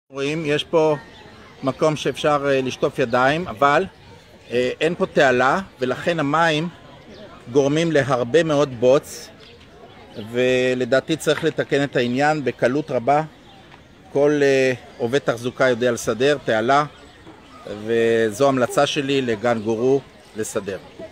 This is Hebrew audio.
רואים, יש פה מקום שאפשר לשטוף ידיים, אבל אין פה תעלה, ולכן המים גורמים להרבה מאוד בוץ, ולדעתי צריך לתקן את העניין בקלות רבה. כל עובד תחזוקה יודע לסדר תעלה, וזו המלצה שלי לגן גורו לסדר.